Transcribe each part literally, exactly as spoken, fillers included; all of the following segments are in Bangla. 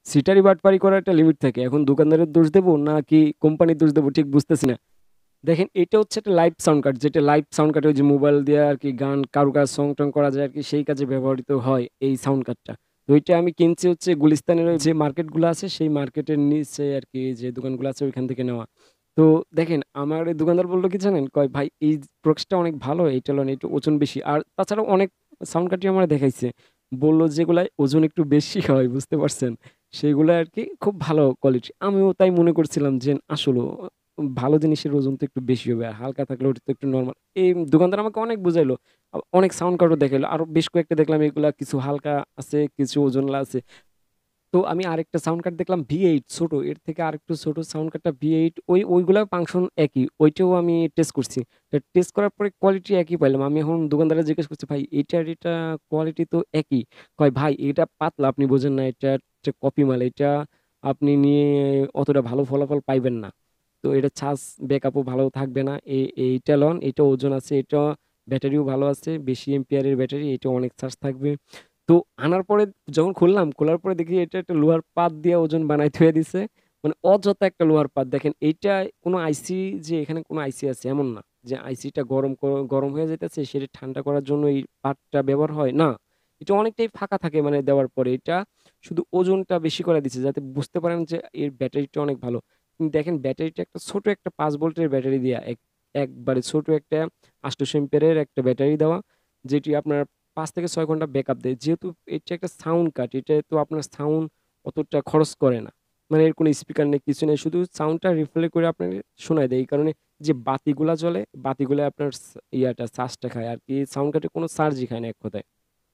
সিটারি বাটপারি করার একটা লিমিট থাকে। এখন দোকানদারের দোষ দেব নাকি কোম্পানির দোষ দেব ঠিক বুঝতেছি না। দেখেন এটা হচ্ছে একটা লাইভ সাউন্ড কার্ড, যেটা লাইভ সাউন্ড কার্ডে ওই যে মোবাইল দিয়ে আরকি গান কারো কাজ সং টং করা যায় আরকি, সেই কাজে ব্যবহৃত হয় এই সাউন্ড কার্ডটা। তো ওইটা আমি কিনছি হচ্ছে গুলিস্তানের ওই যে মার্কেটগুলো আছে সেই মার্কেটের নিচে আরকি যে দোকানগুলো আছে ওইখান থেকে নেওয়া। তো দেখেন আমার এই দোকানদার বলল কি জানেন? কয়, "ভাই এই প্রোডাক্টসটা অনেক ভালো, এইটা লন, একটু ওজন বেশি।" আর তাছাড়াও অনেক সাউন্ড কার্ডই আমারে দেখাইছে। বলল যেগুলায় ওজন একটু বেশি হয়, বুঝতে পারছেন? সেগুলা আরকি খুব ভালো কোয়ালিটি। আমিও তাই মনে করছিলাম যে আসলেও ভালো জিনিসের ওজন তো একটু বেশি হবে। আর হালকা থাকলে ওটা তো একটু নরমাল। এই দোকানদার আমাকে অনেক বুঝাইলো। আ অনেক সাউন্ড কার্ডও দেখাইলো। আরো বেশ কয়েকটা দেখলাম এগুলা কিছু হালকা আছে, কিছু ওজনওয়ালা আছে। তো আমি আরেকটা সাউন্ড কার্ড দেখলাম ভি এইট ছোট। এর থেকে আরেকটু ছোট সাউন্ড কার্ডটা ভি এইট, ওই ওইগুলা ফাংশন একই। ওইটাও আমি টেস্ট করছি। তো টেস্ট করার পরে কোয়ালিটি একই পাইলাম। আমি এখন দোকানদারে জিজ্ঞেস করছি, "ভাই এটার এটা কোয়ালিটি তো একই।" কয়, "ভাই এটা পাতলা, আপনি বোঝেন না, এটা হচ্ছে কপি মাল। এটা আপনি নিয়ে অতটা ভালো ফলাফল পাইবেন না। তো এটা চার্জ ব্যাকআপও ভালো থাকবে না। এ এইটা লন, এটা ওজন আছে, এটা ব্যাটারিও ভালো আছে। বেশি এম্পিয়ারের ব্যাটারি, এটা অনেক চার্জ থাকবে।" তো আনার পরে যখন খুললাম, খোলার পরে দেখি এটা একটা লোহার পাত দিয়ে ওজন বানায় থুয়ে দিছে। মানে অযথা একটা লোহার পাত। দেখেন এইটা কোনো আইসি, যে এখানে কোনো আইসি আছে এমন না। যে আইসিটা গরম ক গরম হয়ে যাইতেছে সেটা ঠান্ডা করার জন্য এই পাতটা ব্যবহার হয়, না। এটা অনেকটাই ফাঁকা থাকে মানে দেওয়ার পরে। এটা শুধু ওজনটা বেশি করে দিছে যাতে বুঝতে পারেন যে এর ব্যাটারিটা অনেক ভালো। কিন্তু দেখেন ব্যাটারিটা একটা ছোট একটা পাঁচ ভোল্টের ব্যাটারি দেয়া। এক একবারে ছোট একটা আটশো এম্পিয়ারের একটা ব্যাটারি দেওয়া। যেটি আপনার পাঁচ থেকে ছয় ঘন্টা ব্যাকআপ দেয়। যেহেতু এটা একটা সাউন্ড কার্ড, এটা তো আপনার সাউন্ড অতটা খরচ করে না। মানে এর কোনো স্পিকার নেই, কিছু নেই। শুধু সাউন্ডটা রিপ্লে করে আপনাকে শোনায় দেয়। এই কারণে যে বাতিগুলা জ্বলে, বাতিগুলা আপনার স ইয়াটা চার্জটা খায় আরকি। সাউন্ড কার্ডে কোনো চার্জই খায় না এক কথায়।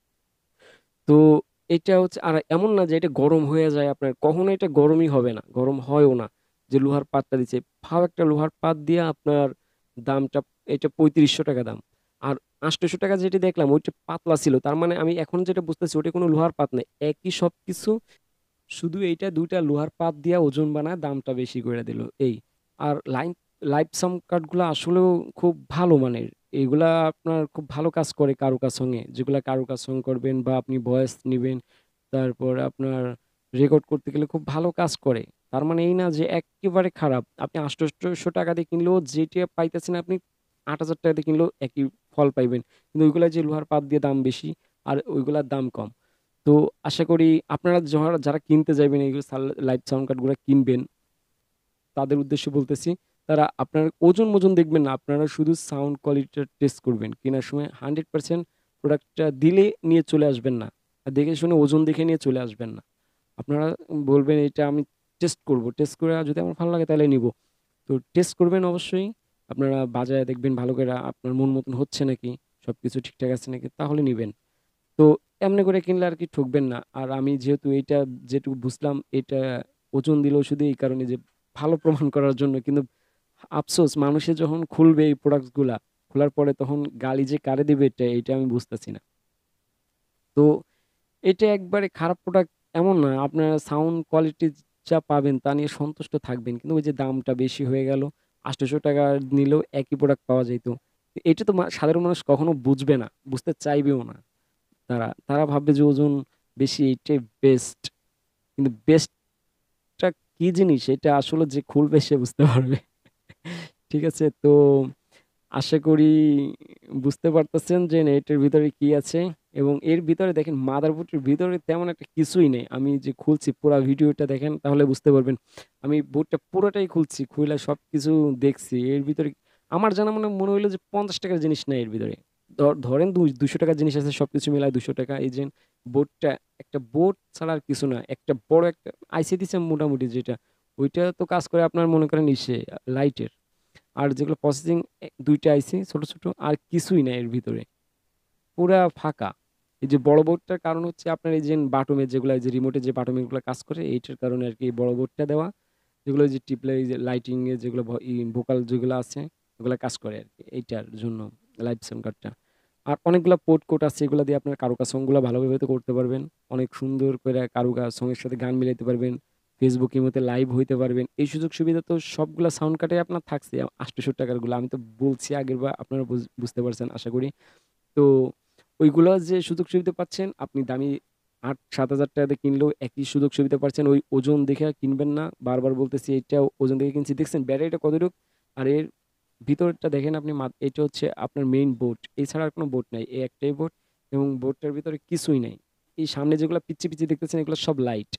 তো এটা হচ্ছে, আর এমন না যে এটা গরম হয়ে যায় আপনার। কখনো এটা গরমই হবে না। গরম হয়ও না। যে লোহার পাতটা দিচ্ছে। ফাও একটা লোহার পাত দিয়ে আপনার দামটা এটা ৳পঁয়ত্রিশশো দাম। আর ৳আটশো যেটি দেখলাম ওইটা পাতলা ছিল। তার মানে আমি এখন যেটা বুঝতেছি ওটা কোনো লোহার পাত না। একই সবকিছু, শুধু এইটা দুই টা লোহার পাত দিয়া ওজন বানায় দামটা বেশি কইরা দিল এই। আর লাইন লাইভ সাউন্ড কার্ড গুলা আসলেও খুব ভালো মানের। এগুলা আপনার খুব ভালো কাজ করে কারুকার সঙ্গে। যেগুলা কারুকার সঙ্গ করবেন বা আপনি ভয়েস নিবেন, তারপর আপনার রেকর্ড করতে গেলে খুব ভালো কাজ করে। তার মানে এই না যে এক্কেবারে খারাপ। আপনি ৳আটশো দিয়ে কিনলেও যেটা পাইতেছেন আপনি ৳আট হাজার দিয়ে কিনলেও একই ফল পাইবেন। কিন্তু ওইগুলা যে লোহার পাত দিয়ে দাম বেশি আর ওইগুলার দাম কম। তো আশা করি আপনারা যারা যারা কিনতে যাইবেন এইগুলো সাল লাইভ সাউন্ড কার্ড গুলা কিনবেন, তাদের উদ্দেশ্যে বলতেছি, তারা আপনার ওজন-মোজন দেখবেন না। আপনারা শুধু সাউন্ড কোয়ালিটিটা টেস্ট করবেন। কেনার সময় একশো পার্সেন্ট প্রোডাক্টটা দিলে নিয়ে চলে আসবেন না। আর দেখে শুনে ওজন দেখে নিয়ে চলে আসবেন না। আপনারা বলবেন এটা আমি টেস্ট করব। টেস্ট করে যদি আমার ভালো লাগে তাহলে নিবো। তো টেস্ট করবেন অবশ্যই। আপনারা বাজায় দেখবেন ভালো কইরা আপনার মন মতন হচ্ছে নাকি, সবকিছু ঠিকঠাক আছে নাকি, তাহলে নিবেন। তো এমনি করে কিনলে আরকি ঠকবেন না। আর আমি যেহেতু এইটা যেটুকু বুঝলাম, এটা ওজন দিলেও শুধু এই কারণে যে ভালো প্রমাণ করার জন্য। কিন্তু আফসোস মানুষে যখন খুলবে এই প্রোডাক্টস গুলা, খোলার পরে তখন গালি যে কারে দিবে এটা, এইটা আমি বুঝতেছি না। তো এটা একবারে খারাপ প্রোডাক্ট এমন না। আপনারা সাউন্ড কোয়ালিটি যা পাবেন তা নিয়ে সন্তুষ্ট থাকবেন। কিন্তু ওই যে দামটা বেশি হয়ে গেল। ৳আটশো নিলেও একই প্রোডাক্ট পাওয়া যাইত। এটা তো মা সাধারণ মানুষ কখনো বুঝবে না, বুঝতে চাইবেও না। তারা, তারা ভাববে যে ওজন বেশি এইটাই বেস্ট। কিন্তু বেস্টটা কি জিনিস এটা আসলে যে খুলবে সে বুঝতে পারবে। ঠিক আছে? তো আশা করি বুঝতে পারতেছেন যে না এটার ভিতরে কি আছে, এবং এর ভিতরে দেখেন মাদারবোর্ডের ভিতরে তেমন একটা কিছুই নেই। আমি যে খুলছি পুরা ভিডিওটা দেখেন তাহলে বুঝতে পারবেন। আমি বোর্ডটা পুরোটাই খুলছি। খুইলা সবকিছু দেখছি। এর ভিতরে আমার জানা মনে মনে হইলো যে ৳পঞ্চাশ র জিনিস নাই এর ভিতরে। ধ ধরেন দু ৳দুইশো র জিনিস আছে, সবকিছু মিলায় ৳দুইশো। এই যে বোর্ডটা, একটা বোর্ড ছাড়া আর কিছু না। একটা বড় একটা আইসি দিছে মোটামুটি যেটা, ওইটা তো কাজ করে আপনার মনে করেন ইসে লাইটের। আর যেগুলো প্রসেসিং, এ দুই টা আইসি ছোট, ছোট, আর কিছুই নাই এর ভিতরে। পুরা ফাঁকা। এই যে বড় বোর্ডটার কারণ হচ্ছে আপনার এই যে বাটমে যেগুলা, এই যে রিমোটে যে বাটমে গুলা কাজ করে এইটার কারণে আরকি এই বড় বোর্ডটা দেওয়া। যেগুলো ওই যে টিপলে এই যে লাইটিং এ যেগুলো ভ ই ভোকাল যেগুলো আছে ওগুলা কাজ করে আরকি এইটার জন্য লাইভ সাউন্ড কার্ডটা। আর অনেকগুলা পোর্ট কোড আছে, এগুলা দিয়ে আপনার কারুকাজ সং গুলা ভালোভাবে তো করতে পারবেন। অনেক সুন্দর কইরা কারুকাজ সং এর সাথে গান মিলাইতে পারবেন। Facebook ইমোতে লাইভ হইতে পারবেন। এই সুযোগ সুবিধা তো সবগুলা সাউন্ড কার্ডে আপনার থাকছে। ৳আটশো র গুলা আমি তো বলছি আগেরবার, আপনারা বুঝ বুঝতে পারছেন আশা করি। তো ওইগুলা যে সুযোগ সুবিধা পাচ্ছেন আপনি দামি আট সাত হাজার টাকা দিয়ে কিনলেও একই সুযোগ সুবিধা পাচ্ছেন। ওই ওজন দেখে কিনবেন না। বারবার বলতেছি এইটা ওজন দেখে কিনছি। দেখছেন ব্যাটারিটা কতটুক? আর এর ভিতরটা দেখেন আপনি মা এটা হচ্ছে আপনার মেইন বোর্ড। এছাড়া আর কোনো বোর্ড নাই। এই একটাই বোর্ড এবং বোর্ডটার ভিতরে কিছুই নাই। এই সামনে যেগুলা পিচ্চি, পিচ্চি দেখতেছেন এগুলো সব লাইট।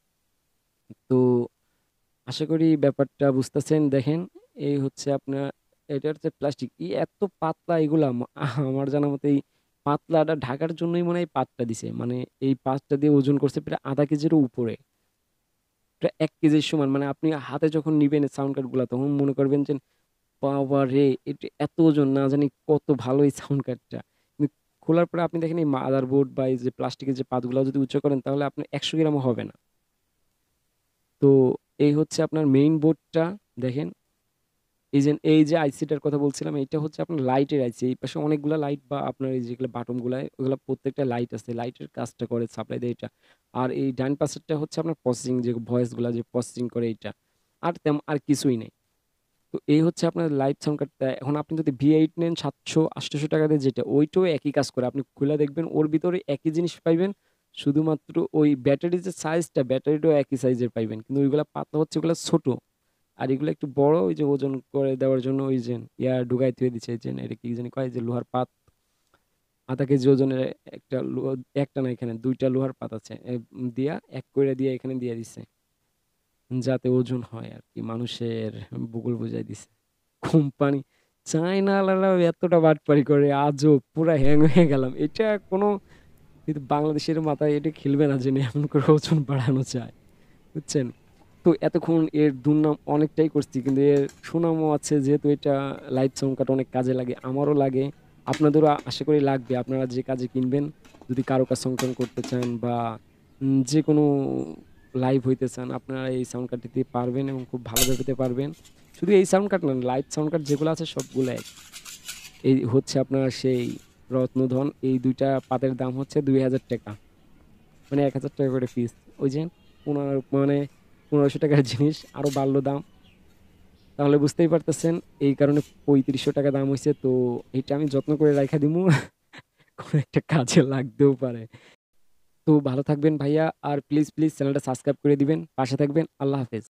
তো আশা করি ব্যাপারটা বুঝতেছেন। দেখেন এই হচ্ছে আপনার এটা হচ্ছে প্লাস্টিক। ই এত পাতলা এগুলা মা আমার জানা মতে এই পাতলাটা ঢাকার জন্যই মনে হয় এই পাতটা দিছে। মানে এই পাতটা দিয়ে ওজন করছে প্রায় আধা কেজিরও উপরে। প্রায় এক কেজির সমান। মানে আপনি হাতে যখন নিবেন এই সাউন্ড কার্ডগুলা তখন মনে করবেন যে বাবারে! এটা এত ওজন না জানি কত ভালো এই সাউন্ড কার্ডটা। কিন্তু খোলার পরে আপনি দেখেন এই মাদারবোর্ড বা এই যে প্লাস্টিকের যে পাতগুলা যদি উঁচু করেন তাহলে আপনার একশো গ্রামও হবে না। তো এই হচ্ছে আপনার মেইন বোর্ডটা দেখেন। এই যে এই যে আইসিটার কথা বলছিলাম এটা হচ্ছে আপনার লাইটের আইসি। এই পাশে অনেকগুলা লাইট বা আপনার এই যেগুলো বাটনগুলা ওগুলা প্রত্যেকটা লাইট আছে। লাইটের কাজটা করে সাপ্লাই দেয় এটা। আর এই ডান পাশেরটা হচ্ছে আপনার প্রসেসিং যে ভয়েসগুলা যে প্রসেসিং করে এইটা। আর তেম আর কিছুই নেই। তো এই হচ্ছে আপনার লাইভ সাউন্ড কার্ডটা। এখন আপনি যদি ভি এইট নেন সাতশো আটশো টাকা দিয়ে যেটা ওইটাও একই কাজ করে। আপনি খুলে দেখবেন ওর ভিতরে একই জিনিস পাইবেন। শুধুমাত্র ওই ব্যাটারির যে সাইজটা ব্যাটারিটাও একই সাইজের পাইবেন। কিন্তু ওইগুলা পাতলা হচ্ছে ওগুলা ছোট। আর এগুলো একটু বড় ওই যে ওজন করে দেওয়ার জন্য ওই যে ইয়া ঢুকাই থুয়ে দিচ্ছে এই যে এটা কি জানি কয় যে লোহার পাত আধা কেজি ওজনের একটা লো- একটা না এখানে দুইটা লোহার পাত আছে এ, উম, দিয়া এক করে দিয়ে এখানে দিয়ে দিছে যাতে ওজন হয় আর কি মানুষের বুকুল বুঝাই দিছে কোম্পানি চায়নালারাও এতটা বাটপারি করে আজও পুরা হ্যাং হয়ে গেলাম এটা কোনো কিন্তু বাংলাদেশের মাথায় এটা খেলবে না জেনে এমন করে ওজন বাড়ানো যায় বুঝছেন তো এতক্ষণ এর দুর্নাম অনেকটাই করছি কিন্তু এর সুনামও আছে যেহেতু এটা লাইভ সাউন্ড কার্ড অনেক কাজে লাগে আমারও লাগে আপনাদেরও আ- আশা করি লাগবে আপনারা যে কাজে কিনবেন যদি কারো কাজ সংকলন করতে চান বা উম, যে কোনো লাইভ হইতে চান আপনারা এই সাউন্ড কার্ড দিতে পারবেন এবং খুব ভালোভাবে দিতে পারবেন শুধু এই সাউন্ড কার্ড না লাইভ সাউন্ড কার্ড যেগুলো আছে সবগুলো এক এই হচ্ছে আপনার সেই রত্নধন এই দুইটা পাতের দাম হচ্ছে দুই হাজার টাকা। মানে এক হাজার টাকা করে পিস। ওই যে পনেরো মানে পনেরোশো টাকার জিনিস আরো বাড়লো দাম। তাহলে বুঝতেই পারতেছেন এই কারণে পঁয়ত্রিশশো টাকা দাম হইছে। তো এটা আমি যত্ন করে রাইখা দিমু। কোনো একটা কাজে লাগতেও পারে। তো ভালো থাকবেন ভাইয়া। আর প্লিজ, প্লিজ চ্যানেলটা সাবস্ক্রাইব করে দিবেন। পাশে থাকবেন। আল্লাহ হাফেজ।